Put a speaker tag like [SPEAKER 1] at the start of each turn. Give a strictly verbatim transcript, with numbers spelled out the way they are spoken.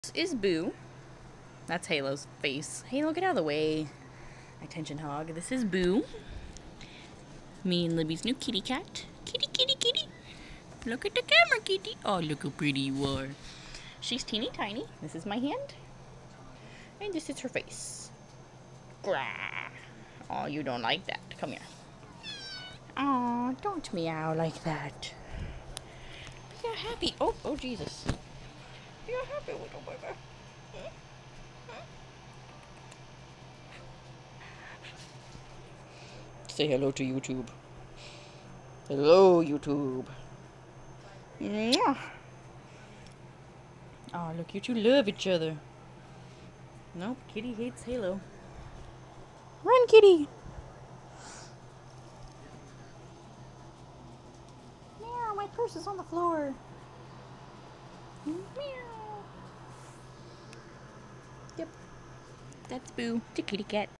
[SPEAKER 1] This is Boo. That's Halo's face. Halo, get out of the way. Attention hog. This is Boo. Me and Libby's new kitty cat. Kitty, kitty, kitty. Look at the camera, kitty. Oh, look how pretty you are. She's teeny tiny. This is my hand. And this is her face. Grah. Oh, you don't like that. Come here. Oh, don't meow like that. Be a happy. Oh, oh, Jesus. Be a happy little baby. Say hello to YouTube. Hello, YouTube. Mwah. Oh, look, you two love each other. Nope, Kitty hates Halo. Run, Kitty! Meow, my purse is on the floor. Meow. Yep. That's Boo, the kitty cat.